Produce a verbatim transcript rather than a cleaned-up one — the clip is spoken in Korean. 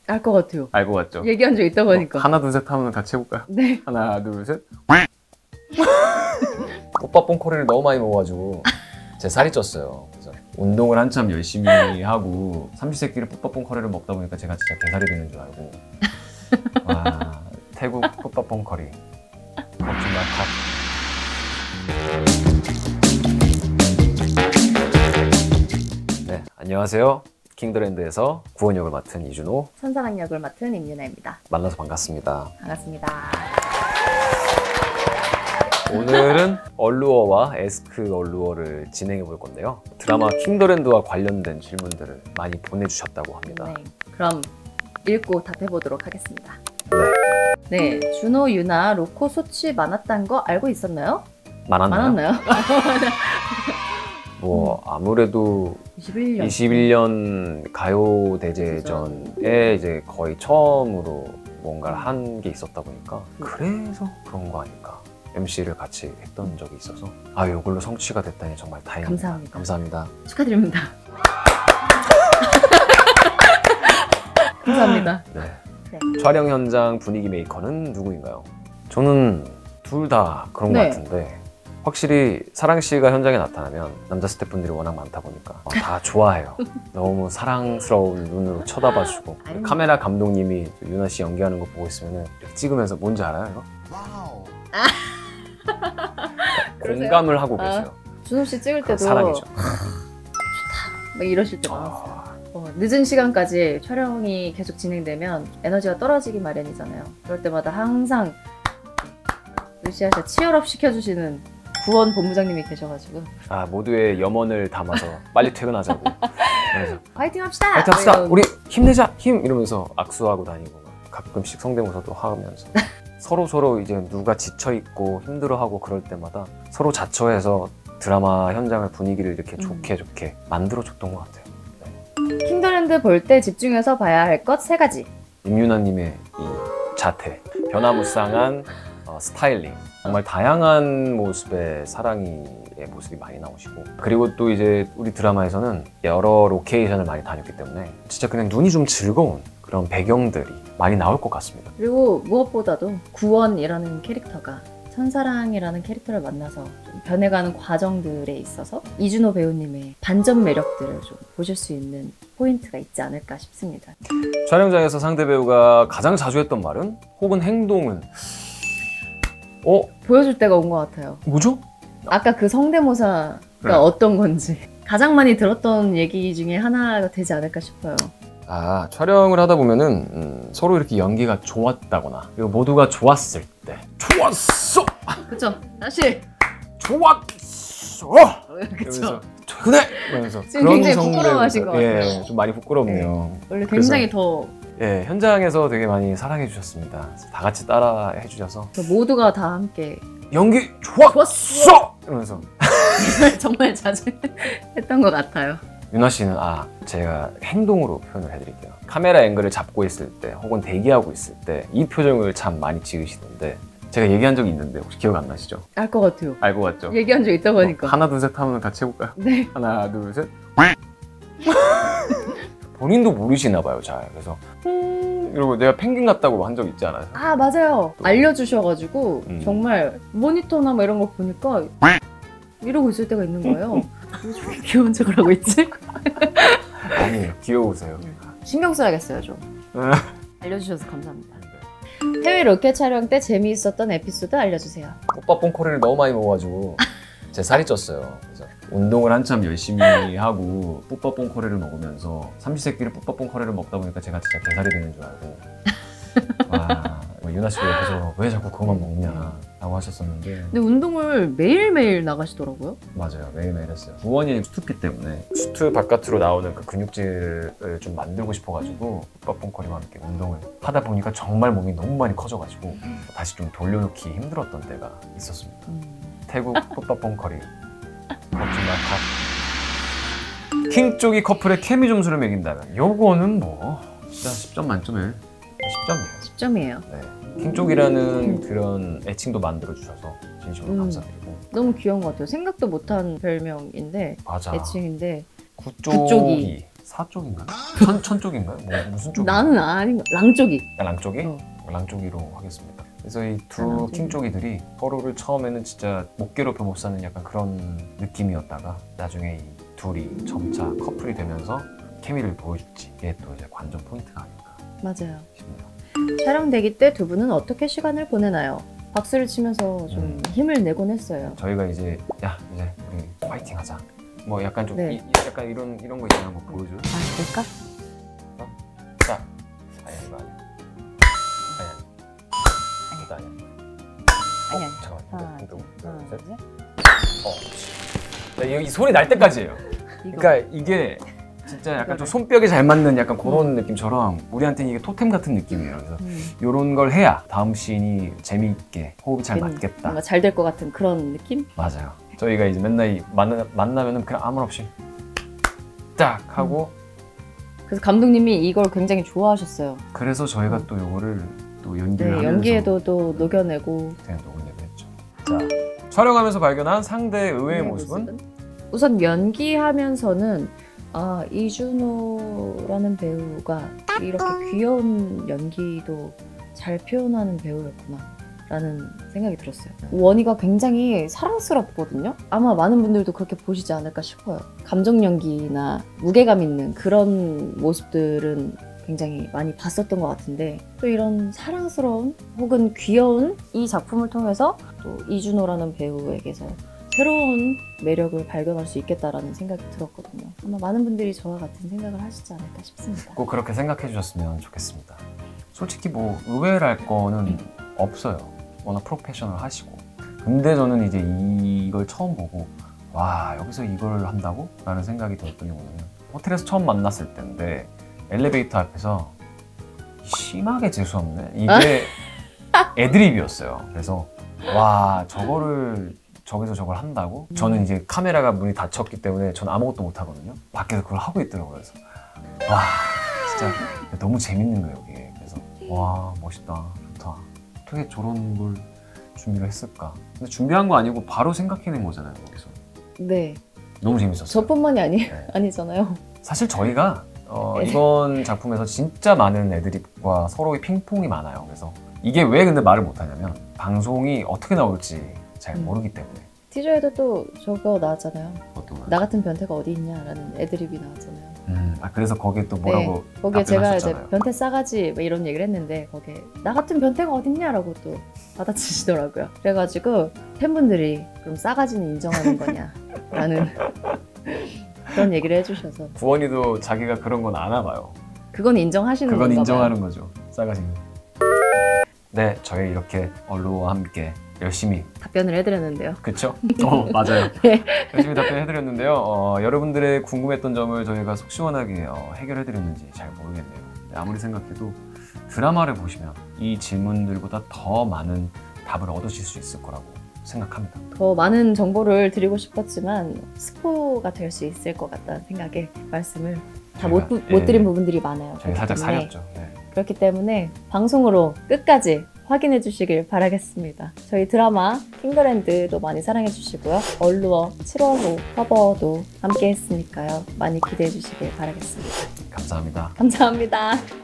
알 것 같아요. 알 것 같죠? 얘기한 적 있다고 하니까. 어, 하나 둘 셋 하면 같이 해볼까요? 네. 하나 둘 셋. 뽀빠뽕 커리를 너무 많이 먹어가지고 제 살이 쪘어요. 그래서 운동을 한참 열심히 하고 삼시세끼를 뽀빠뽕 커리를 먹다 보니까 제가 진짜 게살이 되는 줄 알고. 와, 태국 뽀빠뽕 커리. 거짓말 탑. 네, 안녕하세요. 킹더랜드에서 구원 역을 맡은 이준호, 천사랑 역을 맡은 임윤아입니다. 만나서 반갑습니다. 반갑습니다. 오늘은 얼루어와 에스크 얼루어를 진행해 볼 건데요. 드라마 킹더랜드와 관련된 질문들을 많이 보내주셨다고 합니다. 네. 그럼 읽고 답해보도록 하겠습니다. 네. 네. 준호, 유나, 로코 소치 많았다는 거 알고 있었나요? 많았나요? 많았나요? 뭐 아무래도 이십일 년. 이십일 년 가요대제전에 이제 거의 처음으로 뭔가를 한 게 있었다 보니까 그래서 그런 거 아닐까. 엠씨를 같이 했던 적이 있어서 아, 이걸로 성취가 됐다니 정말 다행입니다. 감사합니다. 감사합니다. 축하드립니다. 감사합니다. 네. 네. 촬영 현장 분위기 메이커는 누구인가요? 저는 둘 다 그런 네. 것 같은데 확실히 사랑 씨가 현장에 나타나면 남자 스태프분들이 워낙 많다 보니까 어, 다 좋아해요. 너무 사랑스러운 눈으로 쳐다봐주고 아닙니다. 카메라 감독님이 유나 씨 연기하는 거 보고 있으면 이렇게 찍으면서 뭔지 알아요? 이거? 공감을 하고 아, 계세요. 준호 씨 찍을 때도 사랑이죠. 막 이러실 때 많았어요. 어, 늦은 시간까지 촬영이 계속 진행되면 에너지가 떨어지기 마련이잖아요. 그럴 때마다 항상 으쌰으쌰 치열업 시켜주시는 구원 본부장님이 계셔가지고 아, 모두의 염원을 담아서 빨리 퇴근하자고. 그래서 화이팅 합시다! 파이팅 합시다! 이런- 우리 힘내자! 힘! 이러면서 악수하고 다니고 가끔씩 성대모사도 하면서 서로 서로 이제 누가 지쳐있고 힘들어하고 그럴 때마다 서로 자처해서 드라마 현장의 분위기를 이렇게 음. 좋게 좋게 만들어줬던 것 같아요. 킹더랜드 볼 때 집중해서 봐야 할 것 세 가지. 임윤아님의 이 자태, 변화무쌍한 어, 스타일링, 정말 다양한 모습의 사랑이의 모습이 많이 나오시고, 그리고 또 이제 우리 드라마에서는 여러 로케이션을 많이 다녔기 때문에 진짜 그냥 눈이 좀 즐거운 그런 배경들이 많이 나올 것 같습니다. 그리고 무엇보다도 구원이라는 캐릭터가 천사랑이라는 캐릭터를 만나서 좀 변해가는 과정들에 있어서 이준호 배우님의 반전 매력들을 좀 보실 수 있는 포인트가 있지 않을까 싶습니다. 촬영장에서 상대 배우가 가장 자주 했던 말은 혹은 행동은 어? 보여줄 때가 온 것 같아요. 뭐죠? 아까 그 성대모사가 네. 어떤 건지 가장 많이 들었던 얘기 중에 하나가 되지 않을까 싶어요. 아, 촬영을 하다 보면은 음, 서로 이렇게 연기가 좋았다거나 그리고 모두가 좋았을 때 좋았어! 그쵸? 다시! 좋았어! 그쵸? 그래! 이러면서 지금 굉장히 부끄러워하신 것 예, 같아요. 좀 많이 부끄럽네요. 원래 굉장히 더 예, 현장에서 되게 많이 사랑해 주셨습니다. 다 같이 따라 해주셔서 모두가 다 함께 연기 좋았어! 이러면서 정말 자주 했던 것 같아요. 윤아 씨는 아, 제가 행동으로 표현을 해드릴게요. 카메라 앵글을 잡고 있을 때 혹은 대기하고 있을 때 이 표정을 참 많이 지으시던데 제가 얘기한 적이 있는데 혹시 기억 안 나시죠? 알 것 같아요. 알 것 같죠? 얘기한 적 있다고 하니까. 어, 하나 둘 셋 하면 같이 해볼까요? 네. 하나 둘 셋. 본인도 모르시나 봐요, 잘. 그래서 음, 이러고 내가 펭귄 같다고 한 적 있지 않아요? 아 맞아요. 알려주셔가지고 음. 정말 모니터나 뭐 이런 거 보니까 이러고 있을 때가 있는 거예요. 왜 저렇게 귀여운 척을 하고 있지? 아니에요, 귀여우세요. 신경 써야겠어요 좀. 알려주셔서 감사합니다. 해외 로켓 촬영 때 재미있었던 에피소드 알려주세요. 뽀빠뽕 커리를 너무 많이 먹어가지고 제 살이 쪘어요. 그래서 운동을 한참 열심히 하고 뽀빠뽕 커리를 먹으면서 삼시세끼를 뽀빠뽕 커리를 먹다 보니까 제가 진짜 게살이 되는 줄 알고. 와, 뭐 유나 씨가 옆에서 왜 자꾸 그것만 먹냐 라고 하셨었는데 근데 운동을 매일매일 나가시더라고요. 맞아요, 매일매일 했어요. 구원이 수트피 때문에 수트 바깥으로 나오는 그 근육질을 좀 만들고 싶어가지고 뽀빠뽕 커리와 함께 운동을 하다 보니까 정말 몸이 너무 많이 커져가지고 다시 좀 돌려놓기 힘들었던 때가 있었습니다. 음. 태국 뽀빠뽕 커리 거짓말 탑. 킹 쪽이 커플의 케미 점수를 매긴다면 요거는 뭐 진짜 십 점 만점에 십 점이에요. 십 점이에요. 네. 킹 쪽이라는 그런 애칭도 만들어 주셔서 진심으로 음. 감사드리고. 너무 귀여운 것 같아요. 생각도 못한 별명인데 맞아. 애칭인데 구쪽이 구쪽이. 사 쪽인가요? 천, 천 쪽인가요? 뭐 무슨 쪽? 나는 아닌 거. 랑 쪽이. 랑 쪽이? 어. 랑 쪽이로 하겠습니다. 그래서 이 아, 두 랑 킹 쪽이들이 서로를 처음에는 진짜 못 괴롭혀 못 사는 약간 그런 느낌이었다가 나중에 이 둘이 점차 커플이 되면서 케미를 보여줄지 이게 또 이제 관전 포인트가 아닐까 맞아요. 싶네요. 촬영 대기 때 두 분은 어떻게 시간을 보내나요? 박수를 치면서 좀 음. 힘을 내곤 했어요. 저희가 이제 야 이제 우리 파이팅 하자. 뭐 약간 좀 네. 이, 이- 약간 이런 이런 거 있잖아. 뭐 보여줘. 아, 그럴까? 자, 아니 이거 아니야. 아니 아니. 이거 아니야. 아니, 어, 아니. 잠깐만. 하나, 이거, 둘, 이거, 하나, 이거, 둘, 셋. 어. 자, 이, 이 소리 날 때까지예요. 이거. 그러니까 이게 진짜 약간 좀 이거를. 손뼉에 잘 맞는 약간 그런 느낌처럼 우리한테는 이게 토템 같은 느낌이에요. 그래서 음, 이런 걸 해야 다음 씬이 재미있게 호흡이 잘 괜히 맞겠다. 뭔가 잘 될 것 같은 그런 느낌? 맞아요. 저희가 이제 맨날 이 만나, 만나면은 그냥 아무 말 없이 딱 하고 그래서 감독님이 이걸 굉장히 좋아하셨어요. 그래서 저희가 음. 또 요거를 또 연기를 네, 하면서 연기에도 또 녹여내고. 그냥 녹음을 했죠. 자, 촬영하면서 발견한 상대의 의외의 네, 모습은? 우선 연기하면서는 아, 이준호라는 배우가 이렇게 귀여운 연기도 잘 표현하는 배우였구나 라는 생각이 들었어요. 원희가 굉장히 사랑스럽거든요. 아마 많은 분들도 그렇게 보시지 않을까 싶어요. 감정 연기나 무게감 있는 그런 모습들은 굉장히 많이 봤었던 것 같은데 또 이런 사랑스러운 혹은 귀여운 이 작품을 통해서 또 이준호라는 배우에게서 새로운 매력을 발견할 수 있겠다라는 생각이 들었거든요. 아마 많은 분들이 저와 같은 생각을 하시지 않을까 싶습니다. 꼭 그렇게 생각해 주셨으면 좋겠습니다. 솔직히 뭐 의외랄 거는 없어요. 워낙 프로페셔널 하시고. 근데 저는 이제 이걸 처음 보고 와 여기서 이걸 한다고? 라는 생각이 들었던 게 뭐냐면 호텔에서 처음 만났을 때인데 엘리베이터 앞에서 심하게 재수없네. 이게 애드립이었어요. 그래서 와 저거를 저기서 저걸 한다고? 저는 이제 카메라가 문이 닫혔기 때문에 저는 아무것도 못 하거든요. 밖에서 그걸 하고 있더라고요. 그래서 와 진짜 너무 재밌는 거예요 이게. 그래서 와 멋있다 좋다. 어떻게 저런 걸 준비를 했을까? 근데 준비한 거 아니고 바로 생각해낸 거잖아요 거기서. 네, 너무 재밌었어요. 저뿐만이 아니, 네. 아니잖아요. 사실 저희가 어, 네. 이번 작품에서 진짜 많은 애드립과 서로의 핑퐁이 많아요. 그래서 이게 왜 근데 말을 못하냐면 방송이 어떻게 나올지 잘 음. 모르기 때문에. 티저에도 또 저거 나왔잖아요. 어떤 거요? 나 같은 변태가 어디 있냐라는 애드립이 나왔잖아요. 음, 아, 그래서 거기에 또 뭐라고 네, 거기에 제가 이제 답변하셨잖아요. 변태 싸가지 뭐 이런 얘기를 했는데 거기에 나 같은 변태가 어딨냐라고 또 받아치시더라고요. 그래가지고 팬분들이 그럼 싸가지는 인정하는 거냐라는 그런 얘기를 해주셔서 구원이도 자기가 그런 건 아나 봐요. 그건 인정하시는 그건 건가 인정하는 봐요. 거죠. 싸가지는. 네, 저희 이렇게 얼루와 함께 열심히 답변을 해드렸는데요. 그쵸? 어 맞아요. 네. 열심히 답변해드렸는데요. 어, 여러분들의 궁금했던 점을 저희가 속 시원하게 어, 해결해드렸는지 잘 모르겠네요. 네, 아무리 생각해도 드라마를 보시면 이 질문들보다 더 많은 답을 얻으실 수 있을 거라고 생각합니다. 더 많은 정보를 드리고 싶었지만 스포가 될 수 있을 것 같다는 생각에 말씀을 다 못 저희가, 못 예, 드린 부분들이 많아요. 저희 살짝 때문에. 사렸죠. 네. 그렇기 때문에 방송으로 끝까지 확인해 주시길 바라겠습니다. 저희 드라마 킹더랜드도 많이 사랑해 주시고요. 얼루어 칠월 호 커버도 함께 했으니까요. 많이 기대해 주시길 바라겠습니다. 감사합니다. 감사합니다.